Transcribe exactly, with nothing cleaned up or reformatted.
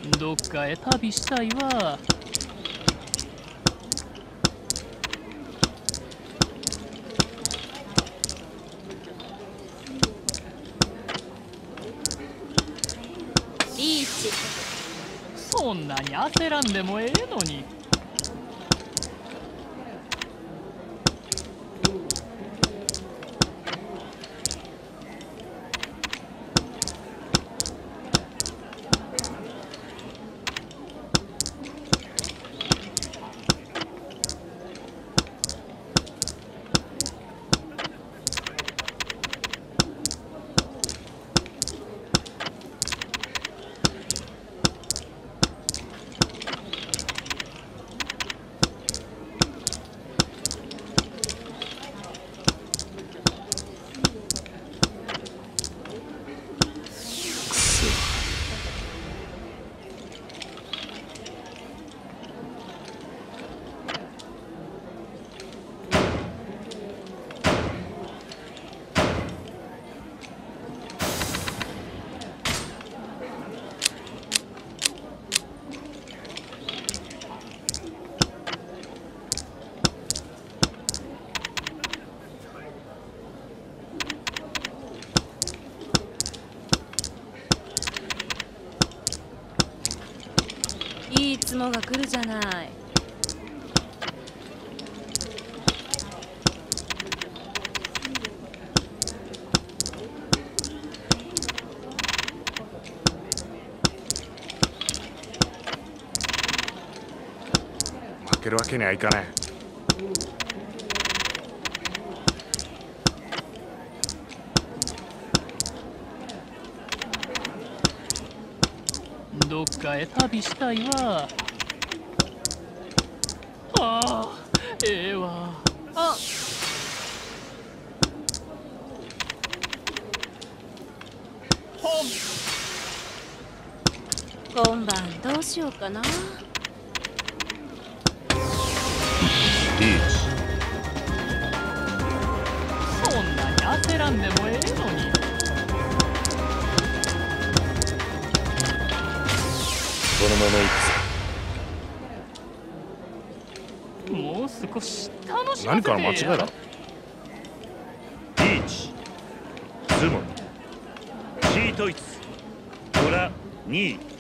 どっかへ旅したいわ。 リーチ。 そんなに焦らんでもええのに。 いいつもが来るじゃない。 負けるわけにはいかない。 どっかへ旅したいわ。ああ、ええわ。 あ、 ほん今晩どうしようかな。 リーチ。 そんなに焦らんでもええのに。 このまま行くぞ。 もう少し楽しませて何かの間違いだ。 リーチ。ズモン。シートイツ。トラに。